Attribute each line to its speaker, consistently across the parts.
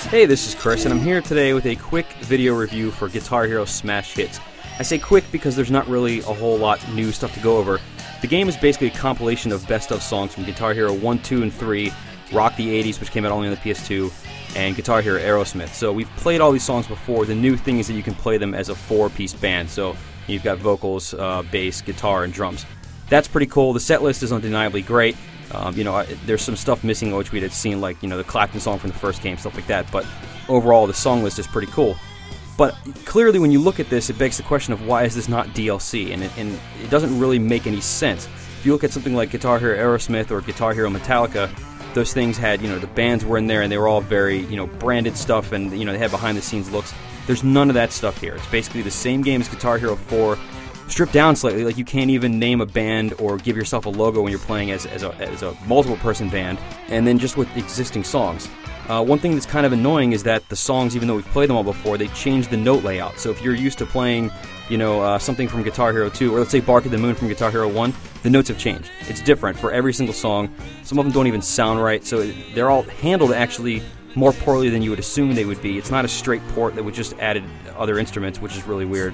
Speaker 1: Hey, this is Chris, and I'm here today with a quick video review for Guitar Hero Smash Hits. I say quick because there's not really a whole lot new stuff to go over. The game is basically a compilation of best-of songs from Guitar Hero 1, 2, and 3, Rock the 80s, which came out only on the PS2, and Guitar Hero Aerosmith. So we've played all these songs before. The new thing is that you can play them as a 4-piece band. So you've got vocals, bass, guitar, and drums. That's pretty cool. The set list is undeniably great. There's some stuff missing which we had seen, like, the Clapton song from the first game, stuff like that, but overall the song list is pretty cool. But clearly when you look at this, it begs the question of why is this not DLC, and it doesn't really make any sense. If you look at something like Guitar Hero Aerosmith or Guitar Hero Metallica, those things had, the bands were in there and they were all very, branded stuff, and, they had behind-the-scenes looks. There's none of that stuff here. It's basically the same game as Guitar Hero 4, stripped down slightly. Like, you can't even name a band or give yourself a logo when you're playing as a multiple-person band, and then just with existing songs. One thing that's kind of annoying is that the songs, even though we've played them all before, they changed the note layout. So if you're used to playing, something from Guitar Hero 2, or let's say Bark at the Moon from Guitar Hero 1, the notes have changed. It's different for every single song. Some of them don't even sound right, so they're all handled actually more poorly than you would assume they would be. It's not a straight port that would just added other instruments, which is really weird.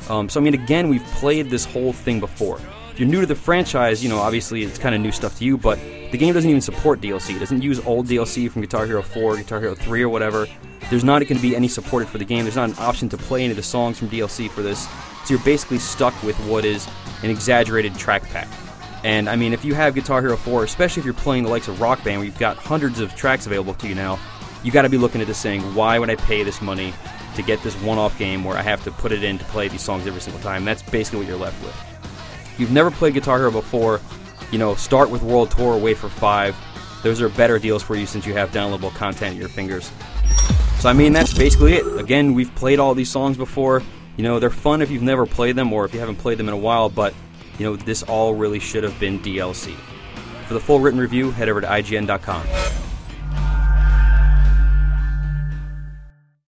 Speaker 1: Again, we've played this whole thing before. If you're new to the franchise, obviously it's kind of new stuff to you, but the game doesn't even support DLC. It doesn't use old DLC from Guitar Hero 4, Guitar Hero 3, or whatever. There's not going to be any supported for the game. There's not an option to play any of the songs from DLC for this, so you're basically stuck with what is an exaggerated track pack. And, if you have Guitar Hero 4, especially if you're playing the likes of Rock Band, where you've got hundreds of tracks available to you now, you got to be looking at this saying, why would I pay this money to get this one-off game where I have to put it in to play these songs every single time? That's basically what you're left with. If you've never played Guitar Hero before, start with World Tour, wait for 5. Those are better deals for you since you have downloadable content at your fingers. So that's basically it. Again, we've played all these songs before. They're fun if you've never played them or if you haven't played them in a while, but this all really should have been DLC. For the full written review, head over to IGN.com.